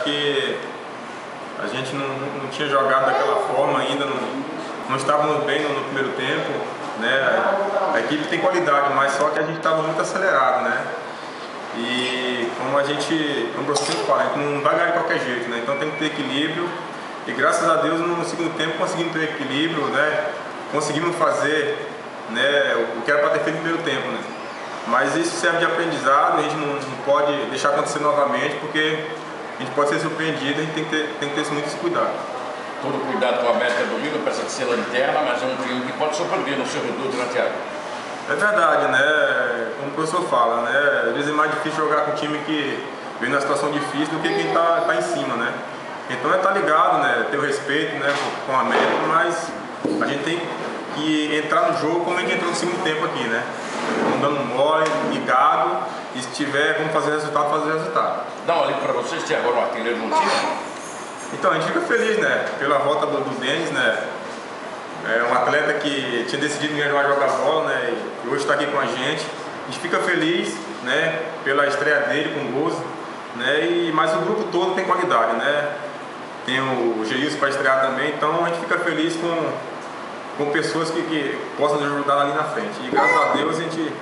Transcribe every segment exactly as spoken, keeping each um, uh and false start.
acho que a gente não, não tinha jogado daquela forma ainda, não, não estávamos bem no, no primeiro tempo, né? A equipe tem qualidade, mas só que a gente estava muito acelerado, né? E como a gente, como você sempre fala, a gente não vai ganhar de qualquer jeito, né? Então tem que ter equilíbrio. E graças a Deus no segundo tempo conseguimos ter equilíbrio, né? Conseguimos fazer, né, o que era para ter feito no primeiro tempo, né? Mas isso serve de aprendizado, a gente não, não pode deixar acontecer novamente, porque a gente pode ser surpreendido, a gente tem que ter, tem que ter muito esse cuidado. Todo cuidado com a América do Rio, apesar de ser lanterna, mas é um time que pode surpreender no seu reduto, né, Thiago? É verdade, né? Como o professor fala, né? Às vezes é mais difícil jogar com um time que vem numa situação difícil do que quem está tá em cima, né? Então é estar tá ligado, né? Ter o respeito, né, com a América, mas a gente tem que entrar no jogo como a gente entrou no segundo tempo aqui, né? Não dando mole, ligado, e se tiver como fazer resultado, fazer resultado. Dá uma olhada para vocês, Thiago, agora o artilheiro no time. Então a gente fica feliz, né? Pela volta do, do Denis, né? É um atleta que tinha decidido que vai jogar bola, né? E hoje está aqui com a gente. A gente fica feliz, né? Pela estreia dele com gols, né? E, mas o grupo todo tem qualidade, né? Tem o Geilson para estrear também, então a gente fica feliz com, com pessoas que, que possam nos ajudar ali na frente. E graças a Deus a gente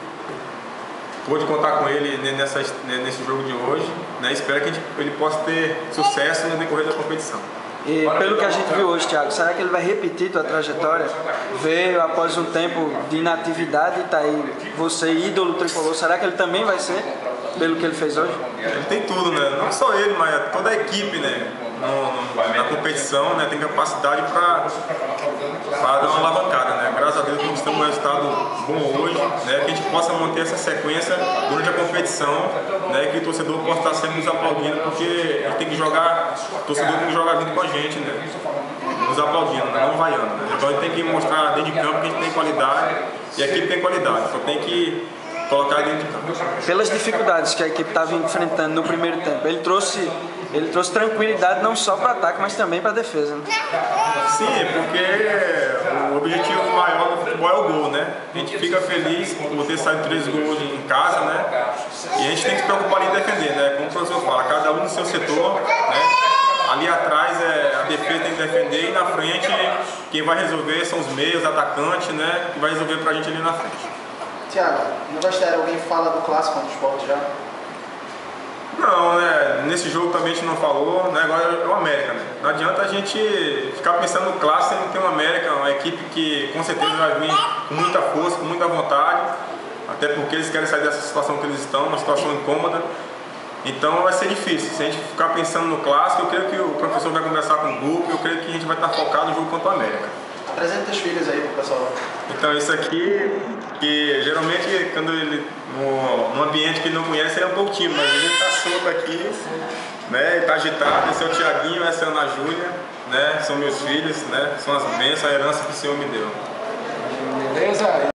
pôde contar com ele nessa, nesse jogo de hoje, né? Espero que a gente, ele possa ter sucesso no decorrer da competição. E pelo que a gente viu hoje, Thiago, será que ele vai repetir tua trajetória? Veio após um tempo de inatividade, tá aí você, ídolo tricolor, será que ele também vai ser, pelo que ele fez hoje? Ele tem tudo, né? Não só ele, mas toda a equipe, né? No, no, na competição, né? Tem capacidade para dar uma alavancada, né? Graças a Deus conquistamos um resultado bom hoje, né? Que a gente possa manter essa sequência durante a competição, né? Que o torcedor possa estar sempre nos aplaudindo, porque a gente tem que jogar, o torcedor tem que jogar junto com a gente, né? Nos aplaudindo, não vaiando, né? Então a gente tem que mostrar dentro de campo que a gente tem qualidade e a equipe tem qualidade, só tem que colocar dentro de campo. Pelas dificuldades que a equipe estava enfrentando no primeiro tempo, ele trouxe, ele trouxe tranquilidade não só para o ataque, mas também para a defesa, né? Sim, porque o objetivo maior do futebol é o gol, né? A gente fica feliz por ter saído três gols em casa, né? E a gente tem que se preocupar em defender, né? Como o professor fala, cada um no seu setor, né? Ali atrás é, a defesa tem que defender e na frente quem vai resolver são os meios, atacantes, né? Que vai resolver pra gente ali na frente. Thiago, no vestiário alguém fala do clássico contra o Sport já? Não, né? Nesse jogo também a gente não falou, né? Agora é o América, né? Não adianta a gente ficar pensando no clássico sem ter o América, uma equipe que com certeza vai vir com muita força, com muita vontade, até porque eles querem sair dessa situação que eles estão, uma situação incômoda. Então vai ser difícil. Se a gente ficar pensando no clássico, eu creio que o professor vai conversar com o grupo, eu creio que a gente vai estar focado no jogo contra o América. Apresenta os filhos aí pro pessoal. Então isso aqui, que geralmente quando ele, no, num ambiente que ele não conhece, ele é um pouco tímido, mas ele está solto aqui, né? Ele está agitado. Esse é o Thiaguinho, essa é a Ana Júlia, né? São meus filhos, né? São as bênçãos, a herança que o Senhor me deu. Beleza?